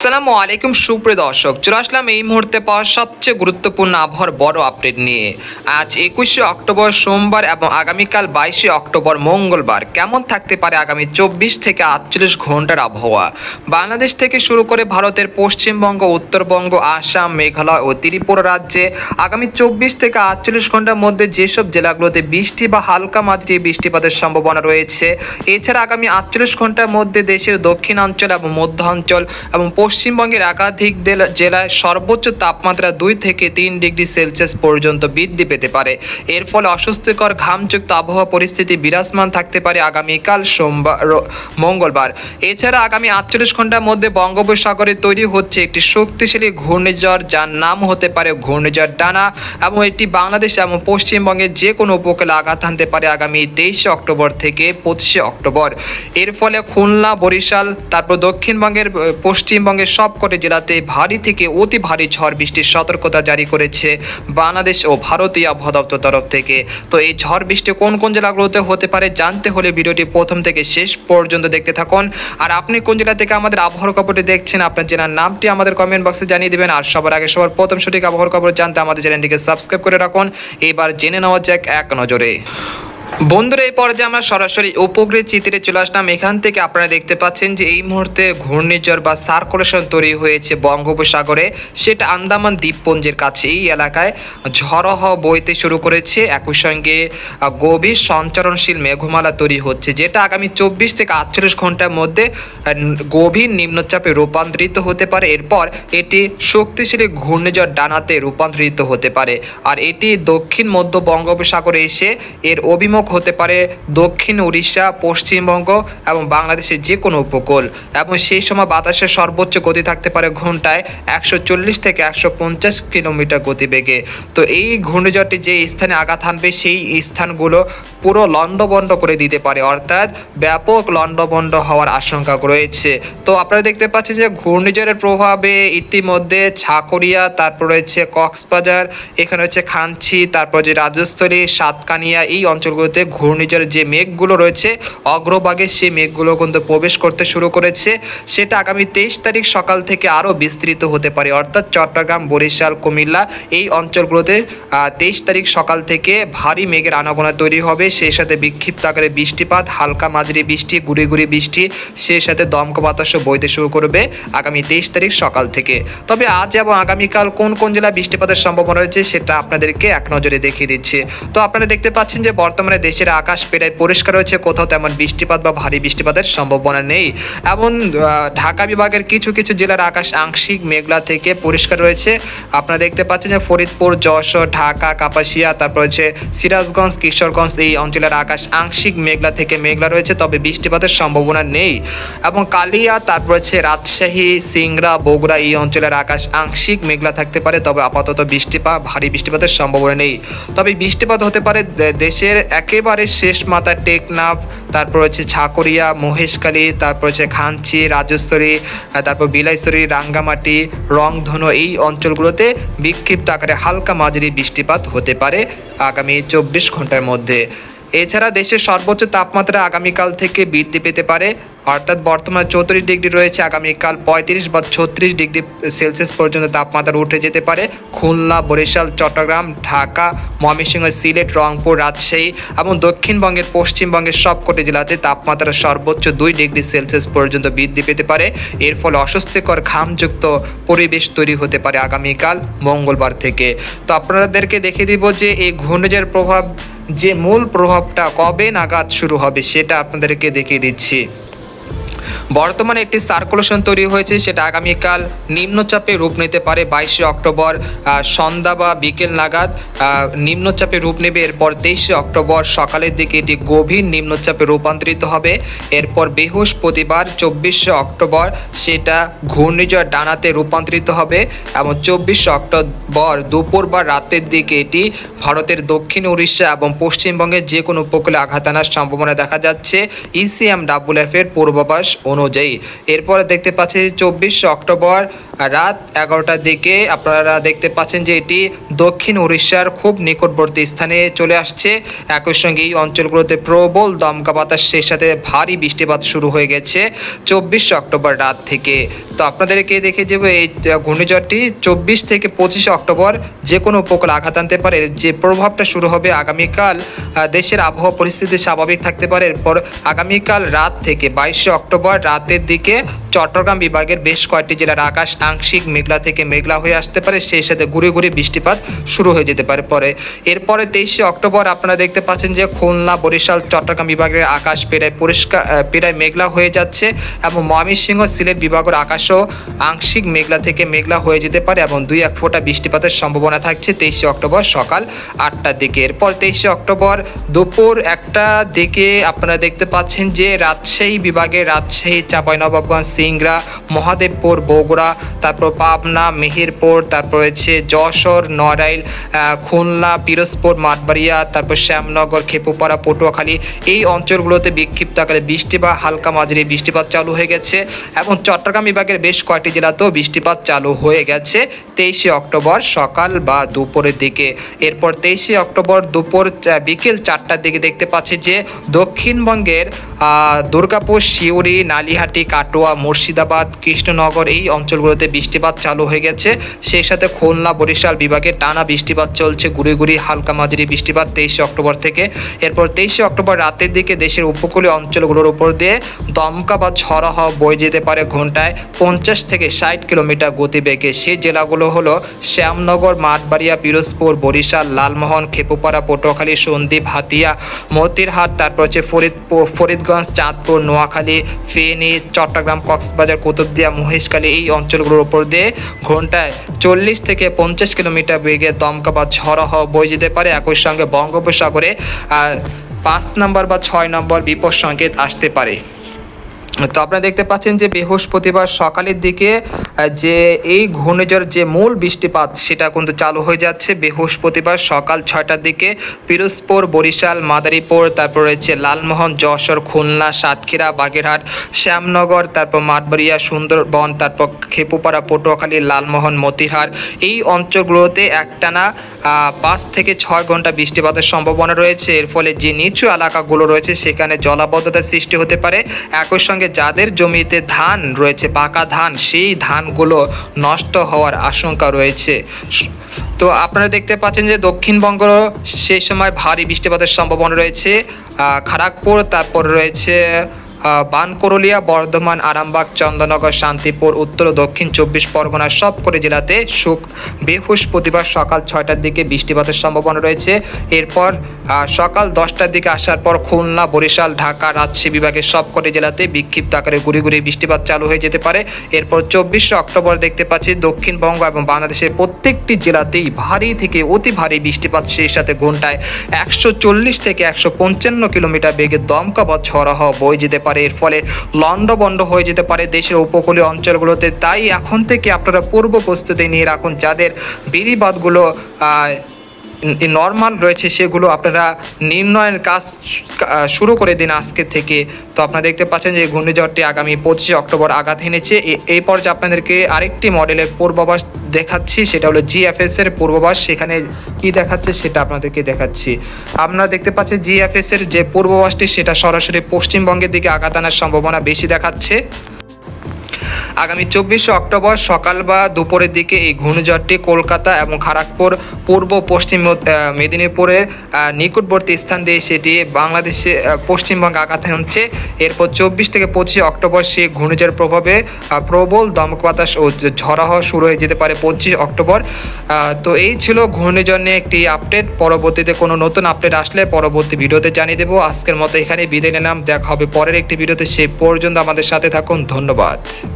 আসসালামু আলাইকুম সুপ্রিয় দর্শক, চলে আসলাম এই মুহূর্তে পাওয়া সবচেয়ে গুরুত্বপূর্ণ আবহাওয়ার বড় আপডেট নিয়ে। আজ 21শে অক্টোবর সোমবার এবং আগামীকাল 22শে অক্টোবর মঙ্গলবার কেমন থাকতে পারে আগামী 24 থেকে 48 ঘন্টার আবহাওয়া। বাংলাদেশ থেকে শুরু করে ভারতের পশ্চিমবঙ্গ, উত্তরবঙ্গ, আসাম, মেঘালয় ও ত্রিপুরা রাজ্যে আগামী 24 থেকে 48 ঘন্টার মধ্যে যেসব জেলাগুলোতে বৃষ্টি বা হালকা মাঝারি বৃষ্টিপাতের সম্ভাবনা রয়েছে। এছাড়া আগামী 48 ঘন্টার মধ্যে দেশের দক্ষিণাঞ্চল এবং মধ্যাঞ্চল এবং পশ্চিমবঙ্গের একাধিক জেলায় সর্বোচ্চ তাপমাত্রা 2 থেকে 3 ডিগ্রি সেলসিয়াস পর্যন্ত বৃদ্ধি পেতে পারে। এর ফলে অস্বস্তিকর ঘামযুক্ত আবহাওয়া পরিস্থিতি বিরাজমান থাকতে পারে আগামীকাল মঙ্গলবার। এছাড়া আগামী 48 ঘন্টার মধ্যে বঙ্গোপসাগরে তৈরি হচ্ছে একটি শক্তিশালী ঘূর্ণিঝড়, যার নাম হতে পারে ঘূর্ণিঝড় ডানা, এবং এটি বাংলাদেশ এবং পশ্চিমবঙ্গের যে কোনো উপকূলে আঘাত হানতে পারে আগামী 23শে অক্টোবর থেকে 25শে অক্টোবর। এর ফলে খুলনা, বরিশাল, তারপর দক্ষিণবঙ্গের পশ্চিমবঙ্গের সবকটি জেলাতে ভারী থেকে অতি ভারী ঝড় বৃষ্টির সতর্কতা জারি করেছে বাংলাদেশ ও ভারতীয় আবহাওয়া দপ্তর তরফ থেকে। তো এই ঝড় বৃষ্টি কোন কোন জেলাগুলোতে হতে পারে জানতে হলে ভিডিওটি প্রথম থেকে শেষ পর্যন্ত দেখতে থাকুন। আর আপনি কোন জেলা থেকে আমাদের আবহাওয়ার খবরটি দেখছেন, আপনার জেলার নামটি আমাদের কমেন্ট বক্সে জানিয়ে দেবেন। আর সবার আগে সবার প্রথম সঠিক আবহাওয়ার খবর জানতে আমাদের চ্যানেলটিকে সাবস্ক্রাইব করে রাখুন। এবার জেনে নেওয়া যাক এক নজরে। বন্ধুরা, এই পর্যায়ে আমরা সরাসরি উপগ্রহ চিত্রে চলে আসলাম। এখান থেকে আপনারা দেখতে পাচ্ছেন যে এই মুহূর্তে ঘূর্ণিঝড় বা সার্কুলেশন তৈরি হয়েছে বঙ্গোপসাগরে, সেটা আন্দামান দ্বীপপুঞ্জের কাছে। এই এলাকায় ঝড়ো হাওয়া বইতে শুরু করেছে, একই সঙ্গে গভীর সঞ্চারণশীল মেঘমালা তৈরি হচ্ছে, যেটা আগামী 24 থেকে 48 ঘন্টার মধ্যে গভীর নিম্নচাপে রূপান্তরিত হতে পারে। এরপর এটি শক্তিশালী ঘূর্ণিঝড় ডানাতে রূপান্তরিত হতে পারে। আর এটি দক্ষিণ মধ্য বঙ্গোপসাগরে এসে এর অভিমুখ হতে পারে দক্ষিণ উড়িষ্যা, পশ্চিমবঙ্গ এবং বাংলাদেশের যে কোনো উপকূল, এবং সেই সময় বাতাসের সর্বোচ্চ গতি থাকতে পারে ঘন্টায় 140 থেকে 150 কিলোমিটার গতিবেগে। তো এই ঘূর্ণিঝড়টি যে স্থানে আঘাত হানবে সেই স্থানগুলো পুরো লন্ডভন্ড করে দিতে পারে, অর্থাৎ ব্যাপক লন্ডভন্ড হওয়ার আশঙ্কা রয়েছে। তো আপনারা দেখতে পাচ্ছেন যে ঘূর্ণিঝড়ের প্রভাবে ইতিমধ্যে ছাকরিয়া, তারপর রয়েছে কক্সবাজার, এখানে হচ্ছে খানচি, তারপর যে রাজস্থলী, সাতকানিয়া, এই অঞ্চলগুলোতে ঘূর্ণিঝড়ের যে মেঘগুলো রয়েছে অগ্রভাগে সেই মেঘগুলো কিন্তু প্রবেশ করতে শুরু করেছে। সেটা আগামী 23 তারিখ সকাল থেকে আরও বিস্তৃত হতে পারে, অর্থাৎ চট্টগ্রাম, বরিশাল, কুমিল্লা এই অঞ্চলগুলোতে 23 তারিখ সকাল থেকে ভারী মেঘের আনাগোনা তৈরি হবে। সেই সাথে বিক্ষিপ্ত আকারে বৃষ্টিপাত, হালকা মাঝারি বৃষ্টি, গুড়ি গুড়ি বৃষ্টি, সেই সাথে দমকা বাতাসও বইতে শুরু করবে আগামী 23 তারিখ সকাল থেকে। তবে আজ এবং আগামীকাল কোন কোন জেলায় বৃষ্টিপাতের সম্ভাবনা রয়েছে সেটা আপনাদেরকে এক নজরে দেখিয়ে দিচ্ছে। তো আপনারা দেখতে পাচ্ছেন যে বর্তমানে দেশের আকাশ প্রায় পরিষ্কার রয়েছে, কোথাও তেমন বৃষ্টিপাত বা ভারী বৃষ্টিপাতের সম্ভাবনা নেই। এবং ঢাকা বিভাগের কিছু কিছু জেলার আকাশ আংশিক মেঘলা থেকে পরিষ্কার রয়েছে। আপনারা দেখতে পাচ্ছেন যে ফরিদপুর, যশোর, ঢাকা, কাপাসিয়া, তারপর হচ্ছে সিরাজগঞ্জ, কিশোরগঞ্জ এই অঞ্চলের আকাশ আংশিক মেঘলা থেকে মেঘলা রয়েছে, তবে বৃষ্টিপাতের সম্ভাবনা নেই। এবং কালিয়া, তারপর হচ্ছে রাজশাহী, সিংড়া, বগুড়া এই অঞ্চলের আকাশ আংশিক মেঘলা থাকতে পারে, তবে আপাতত ভারী বৃষ্টিপাতের সম্ভাবনা নেই। তবে বৃষ্টিপাত হতে পারে দেশের একেবারে শেষ মাথায় টেকনাফ, তারপর হচ্ছে ছাকরিয়া, মহেশখালী, তারপর হচ্ছে খানচি, রাজস্থলী, তারপর বিলাইছড়ি, রাঙ্গামাটি, রংধনু এই অঞ্চলগুলোতে বিক্ষিপ্ত আকারে হালকা মাঝারি বৃষ্টিপাত হতে পারে আগামী 24 ঘন্টার মধ্যে। এছাড়া দেশের সর্বোচ্চ তাপমাত্রা আগামীকাল থেকে বৃদ্ধি পেতে পারে, অর্থাৎ বর্তমানে 34 ডিগ্রি রয়েছে, আগামীকাল 35 বা 36 ডিগ্রি সেলসিয়াস পর্যন্ত তাপমাত্রা উঠে যেতে পারে খুলনা, বরিশাল, চট্টগ্রাম, ঢাকা, ময়মনসিংহ, সিলেট, রংপুর, রাজশাহী এবং দক্ষিণবঙ্গের পশ্চিমবঙ্গের সবকটি জেলাতে তাপমাত্রা সর্বোচ্চ 2 ডিগ্রি সেলসিয়াস পর্যন্ত বৃদ্ধি পেতে পারে। এর ফলে অস্বস্তিকর ঘামযুক্ত পরিবেশ তৈরি হতে পারে আগামীকাল মঙ্গলবার থেকে। তো আপনাদেরকে দেখিয়ে দিব যে এই ঘূর্ণিঝড়ের প্রভাব, যে মূল প্রভাবটা কবে নাগাদ শুরু হবে সেটা আপনাদেরকে দেখিয়ে দিচ্ছি। বর্তমানে একটি সার্কুলেশন তৈরি হয়েছে, সেটা আগামীকাল নিম্নচাপে রূপ নিতে পারে 22শে অক্টোবর সন্ধ্যা বা বিকেল নাগাদ নিম্নচাপে রূপ নেবে। এরপর 23শে অক্টোবর সকালের দিকে এটি গভীর নিম্নচাপে রূপান্তরিত হবে। এরপর বৃহস্পতিবার 24শে অক্টোবর সেটা ঘূর্ণিঝড় ডানাতে রূপান্তরিত হবে, এবং 24শে অক্টোবর দুপুর বা রাতের দিকে এটি ভারতের দক্ষিণ উড়িষ্যা এবং পশ্চিমবঙ্গের যে কোনো উপকূলে আঘাত আনার সম্ভাবনা দেখা যাচ্ছে। ECMWF এর পূর্বাভাস অনুযায়ী। এরপরে দেখতে পাচ্ছি 24 অক্টোবর রাত 11টার দিকে আপনারা দেখতে পাচ্ছেন যে এটি দক্ষিণ উড়িষ্যার খুব নিকটবর্তী স্থানে চলে আসছে। একই সঙ্গে এই অঞ্চলগুলোতে প্রবল দমকা বাতাস, সেই সাথে ভারী বৃষ্টিপাত শুরু হয়ে গেছে 24 অক্টোবর রাত থেকে। তো আপনাদেরকে দেখে যাব এই ঘূর্ণিঝড়টি 24 থেকে 25 অক্টোবর যে কোনো উপকূলে আঘাত আনতে পারে। যে প্রভাবটা শুরু হবে আগামীকাল, দেশের আবহাওয়া পরিস্থিতি স্বাভাবিক থাকতে পারে। এরপর আগামীকাল রাত থেকে 22 অক্টোবর রাতের দিকে চট্টগ্রাম বিভাগের বেশ কয়েকটি জেলার আকাশ আংশিক মেঘলা থেকে মেঘলা হয়ে আসতে পারে, সেই সাথে গুঁড়ি গুঁড়ি বৃষ্টিপাত শুরু হয়ে যেতে পারে। এরপরে 23 অক্টোবর আপনারা দেখতে পাচ্ছেন যে খুলনা, বরিশাল, চট্টগ্রাম বিভাগের আকাশ প্রায় মেঘলা হয়ে যাচ্ছে এবং ময়মনসিংহ, সিলেট বিভাগের আকাশও আংশিক মেঘলা থেকে মেঘলা হয়ে যেতে পারে এবং 2-1 ফোঁটা বৃষ্টিপাতের সম্ভাবনা থাকছে 23 অক্টোবর সকাল 8টার দিকে। এরপর 23 অক্টোবর দুপুর 1টার দিকে আপনারা দেখতে পাচ্ছেন যে রাজশাহী বিভাগের রাজশাহী, চাঁপাইনবাবগঞ্জ, সিংড়া, মহাদেবপুর, বগুড়া, তারপর পাবনা, মেহেরপুর, তারপর হচ্ছে যশোর, নড়াইল, খুলনা, পিরোজপুর, মাঠবাড়িয়া, তারপর শ্যামনগর, খেপুপাড়া, পটুয়াখালী এই অঞ্চলগুলোতে বিক্ষিপ্ত আকারে বৃষ্টি বা হালকা মাঝারি বৃষ্টিপাত চালু হয়ে গেছে এবং চট্টগ্রাম বিভাগের বেশ কয়েকটি জেলাতেও বৃষ্টিপাত চালু হয়ে গেছে 23 অক্টোবর সকাল বা দুপুরের দিকে। এরপর 23 অক্টোবর বিকেল 4টার দিকে দেখতে পাচ্ছি যে দক্ষিণবঙ্গের দুর্গাপুর, সিউড়ি, নালিহাটি, কাটোয়া, মুর্শিদাবাদ, কৃষ্ণনগর এই অঞ্চলগুলোতে বৃষ্টিপাত চালু হয়ে গেছে। সেই সাথে খুলনা, বরিশাল বিভাগে টানা বৃষ্টিপাত চলছে, গুঁড়ি গুঁড়ি হালকা মাঝারি বৃষ্টিপাত 23 অক্টোবর থেকে। এরপর 23 অক্টোবর রাতের দিকে দেশের উপকূলীয় অঞ্চলগুলোর উপর দিয়ে দমকা বা ঝড়ো হাওয়া বয়ে যেতে পারে ঘন্টায় 50 থেকে 60 কিলোমিটার গতিবেগে। সেই জেলাগুলো হলো শ্যামনগর, মাঠবাড়িয়া, পিরোজপুর, বরিশাল, লালমোহন, খেপুপাড়া, পটুয়াখালী, সন্দ্বীপ, হাতিয়া, মতিরহাট, তারপর হচ্ছে ফরিদগঞ্জ, চাঁদপুর, নোয়াখালী, ফেনী, চট্টগ্রাম, কক্সবাজার, কুতুবদিয়া, মহেশখালী এই অঞ্চলগুলোর উপর দিয়ে ঘন্টায় 40 থেকে 50 কিলোমিটার বেগে দমকা বা ঝড়ো হাওয়া বয়ে যেতে পারে। একই সঙ্গে বঙ্গোপসাগরে 5 নম্বর বা 6 নম্বর বিপদ সংকেত আসতে পারে। তো আপনারা দেখতে পাচ্ছেন যে বৃহস্পতিবার সকালের দিকে যে এই ঘূর্ণিঝড় যে মূল বৃষ্টিপাত সেটা কিন্তু চালু হয়ে যাচ্ছে। বৃহস্পতিবার সকাল 6টার দিকে পিরোজপুর, বরিশাল, মাদারীপুর, তারপর রয়েছে লালমোহন, যশোর, খুলনা, সাতক্ষীরা, বাগেরহাট, শ্যামনগর, তারপর মাঠবাড়িয়া, সুন্দরবন, তারপর খেপুপাড়া, পটুয়াখালী, লালমোহন, মতিরহাট এই অঞ্চলগুলোতে একটানা 5 থেকে 6 ঘন্টা বৃষ্টিপাতের সম্ভাবনা রয়েছে। এর ফলে যে নিচু এলাকাগুলো রয়েছে সেখানে জলাবদ্ধতার সৃষ্টি হতে পারে। একই সঙ্গে যাদের জমিতে ধান রয়েছে, পাকা ধান, সেই ধানগুলো নষ্ট হওয়ার আশঙ্কা রয়েছে। তো আপনারা দেখতে পাচ্ছেন যে দক্ষিণবঙ্গ সেই সময় ভারী বৃষ্টিপাতের সম্ভাবনা রয়েছে। খড়গপুর, তারপর রয়েছে বানকরলিয়া, বর্ধমান, আরামবাগ, চন্দননগর, শান্তিপুর, উত্তর ও দক্ষিণ 24 পরগনার সবকটি জেলাতে বৃহস্পতিবার সকাল 6টার দিকে বৃষ্টিপাতের সম্ভাবনা রয়েছে। এরপর সকাল 10টার দিকে আসার পর খুলনা, বরিশাল, ঢাকা, রাজশাহী বিভাগের সবকটি জেলাতে বিক্ষিপ্ত আকারে গুঁড়ি গুঁড়ি বৃষ্টিপাত চালু হয়ে যেতে পারে। এরপর 24 অক্টোবর দেখতে পাচ্ছি দক্ষিণবঙ্গ এবং বাংলাদেশের প্রত্যেকটি জেলাতেই ভারী থেকে অতি ভারী বৃষ্টিপাত, সেই সাথে ঘন্টায় 140 থেকে 155 কিলোমিটার বেগে দমকা বা ঝড়ো হাওয়া বয়ে যেতে পারে। এর ফলে লন্ডভন্ড হয়ে যেতে পারে দেশের উপকূলীয় অঞ্চলগুলোতে। তাই এখন থেকে আপনারা পূর্ব প্রস্তুতি নিয়ে রাখুন। যাদের বেড়িবাঁধগুলো নর্মাল রয়েছে সেগুলো আপনারা নির্ণয়ের কাজ শুরু করে দিন আজকে থেকে। তো আপনারা দেখতে পাচ্ছেন যে ঘূর্ণিঝড়টি আগামী 25 অক্টোবর আঘাত এনেছে। এই পর্যায়ে আপনাদেরকে আরেকটি মডেলের পূর্বাভাস দেখাচ্ছি, সেটা হলো GFS এর পূর্বাভাস। সেখানে কি দেখাচ্ছে সেটা আপনাদেরকে দেখাচ্ছি। আপনারা দেখতে পাচ্ছেন GFS এর যে পূর্বাভাসটি সেটা সরাসরি পশ্চিমবঙ্গের দিকে আঘাত আনার সম্ভাবনা বেশি দেখাচ্ছে। আগামী 24 অক্টোবর সকাল বা দুপুরের দিকে এই ঘূর্ণিঝড়টি কলকাতা এবং খড়গপুর, পূর্ব পশ্চিম মেদিনীপুরের নিকটবর্তী স্থান দিয়ে সেটি বাংলাদেশে পশ্চিমবঙ্গে আঘাত হচ্ছে। এরপর 24 থেকে 25 অক্টোবর সেই ঘূর্ণিঝড়ের প্রভাবে প্রবল দমকা বাতাস ও ঝড়ো হাওয়া শুরু হয়ে যেতে পারে 25 অক্টোবর। তো এই ছিল ঘূর্ণিঝড় নিয়ে একটি আপডেট। পরবর্তীতে কোনো নতুন আপডেট আসলে পরবর্তী ভিডিওতে জানিয়ে দেবো। আজকের মতো এখানে বিদায় নিলাম, দেখা হবে পরের একটি ভিডিওতে। সেই পর্যন্ত আমাদের সাথে থাকুন, ধন্যবাদ।